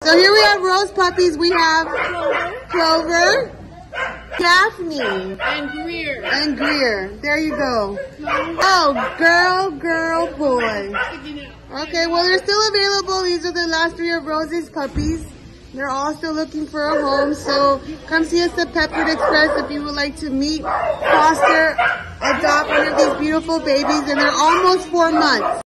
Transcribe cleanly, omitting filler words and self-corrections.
So here we have Rose puppies. We have Clover, Daphne, and Greer. There you go. Oh, girl, boy. Okay, well, they're still available. These are the last 3 of Rose's puppies. They're all still looking for a home, so come see us at Peppered Express if you would like to meet, foster, adopt one of these beautiful babies, and they're almost 4 months.